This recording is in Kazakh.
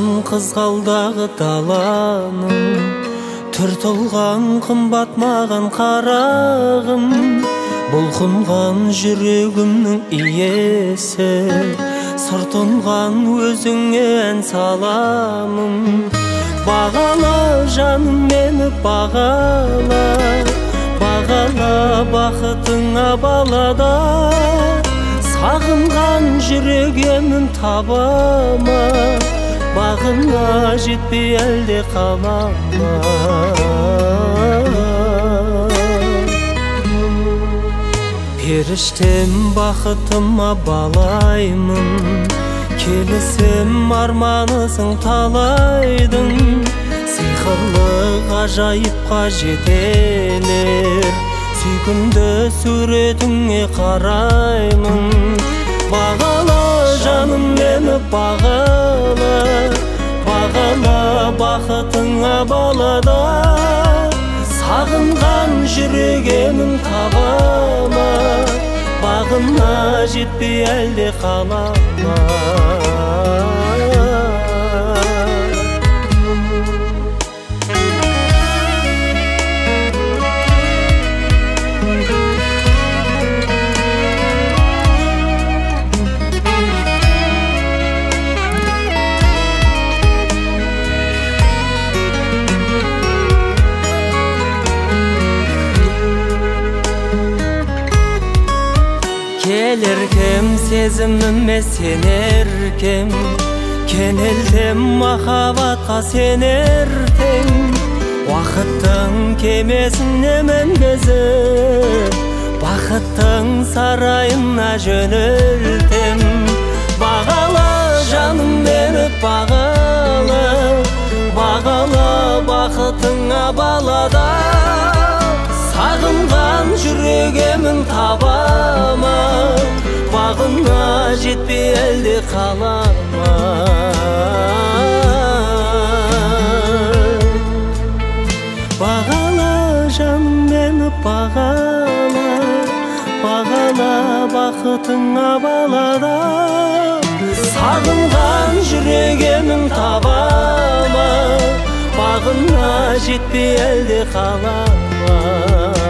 қызғалдағы даланың, түр толған қымбат маған қарағым, бұлқынған жүрегімнің иесі, сыр тұнған өзіңе ән саламын. Бағала жаным мені бағала, бағала бақытыңа балада. Сағынған жүрегімнің табама, бағына жетпей әлде қалама. Періштем бақытыма балаймын, келісім арманысың талайдың. Сиқырлы ғажайыпқа жетелер, сүйкімді суретіңе қараймын. Бағала жаным мені бағала, бағала бақытыңа балада. Сағынған жүрегімнің табама, бағына жетпей әлде қалама. Келеркем сезіміме сенеркем, кенелдім махаббатқа сенертем. Уақыттың кемесіне мінгізіп, бақыттың сарайына жөнелтем. Бағала жаным мені бағала, бағала бақытыңа балада. Сағынған жүрегімнің табама, бағына жетпей әлде қалама. Бағала жаным мені бағала, бағала бақытыңа балада. Сағынған жүрегімнің табама, бағына жетпей әлде қалама.